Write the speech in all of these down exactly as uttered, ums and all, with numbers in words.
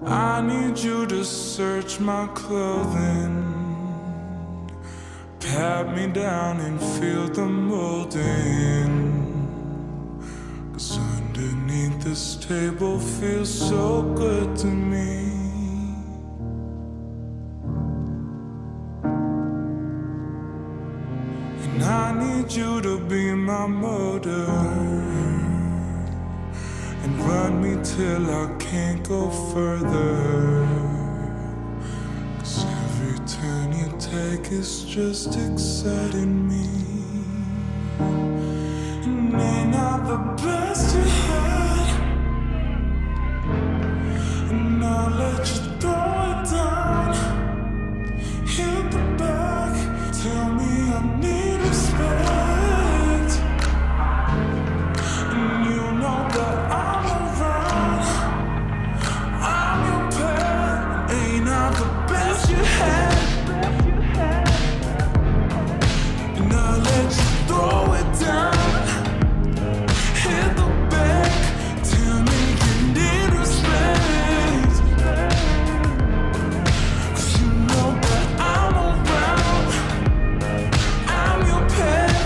I need you to search my clothing, pat me down and feel the molding. 'Cause underneath this table feels so good to me. And I need you to be my motor and run me till I can't go further. 'Cause every turn you take is just exciting me. And ain't not the best you had, and I'll let you throw it down. Hit the back, tell me I need respect. And you know that I'm around, I'm your pet. Ain't I the best you had? And I'll let you throw it down. Hit the back, tell me you need respect. 'Cause you know that I'm around, I'm your pet.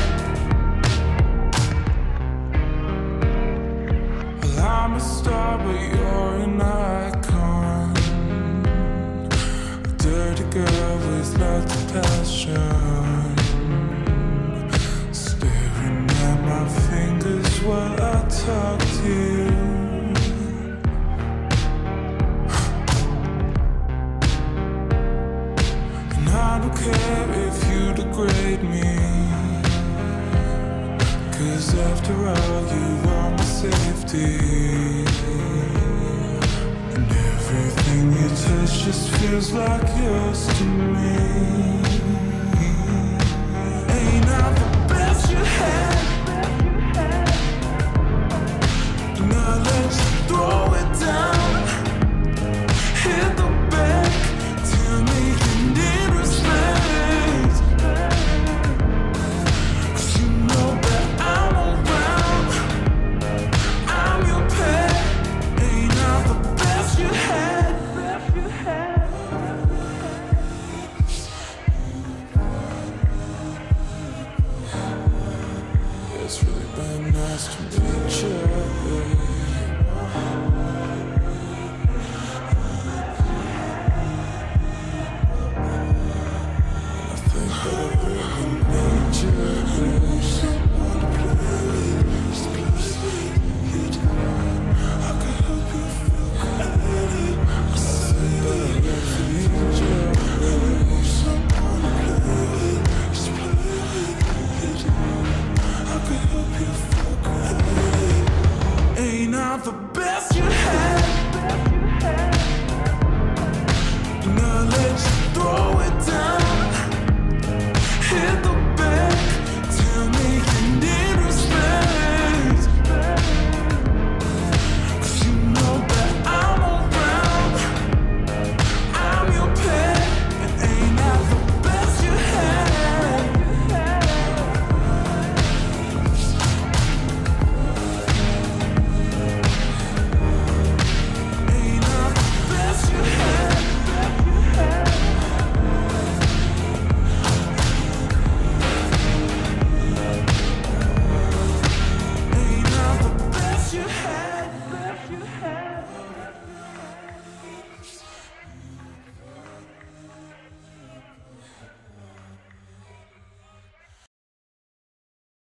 Well, I'm a star, but you're an icon. A dirty girl with lots of passion, staring at my fingers while I talk to you. And I don't care if you degrade me, 'cause after all you are my safety. And everything you touch just feels like yours to me. Ain't I the best you had? And I'll let you throw it down. Hit the back, tell me you need respect. 'Cause you know that I'm around, I'm your pet. Ain't I the best you had? It's really been nice to meet you, babe. I think that I really need you, babe. Someone to play with, just close it. I can help you feel good. I think that I really need you, babe. Someone to play with, just play with. I can help you feel good. Ain't I the best